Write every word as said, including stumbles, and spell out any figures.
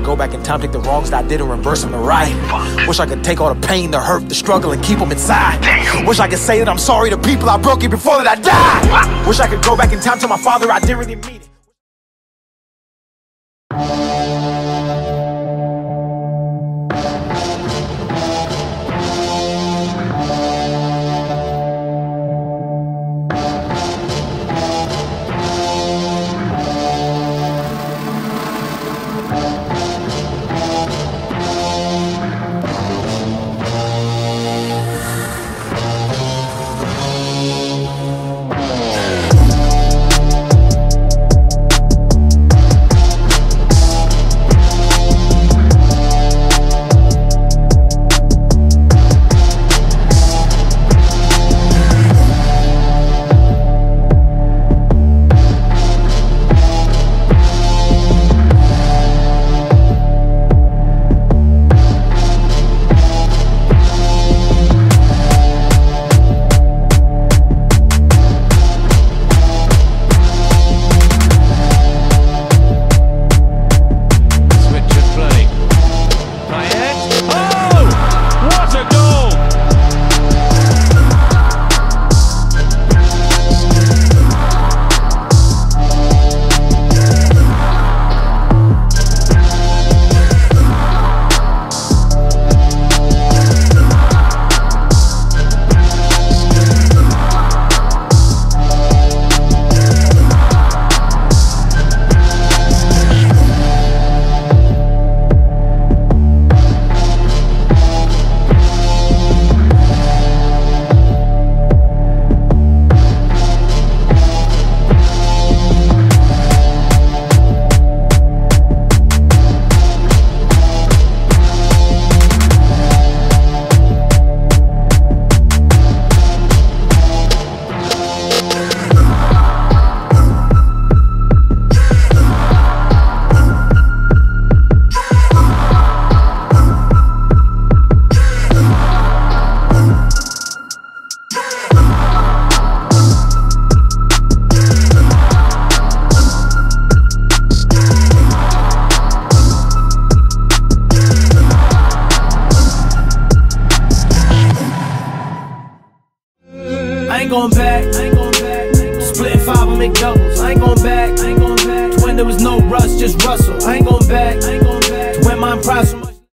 go back in time, take the wrongs that I did and reverse them to right. Wish I could take all the pain, the hurt, the struggle and keep them inside. Wish I could say that I'm sorry to people I broke it before that I died. Wish I could go back in time to my father, I didn't really mean it. I ain't going back, I ain't going back. Splitting five and make doubles. I ain't going back, I ain't going back. When there was no rush, just rustle. I ain't going back, I ain't going back. When my impression.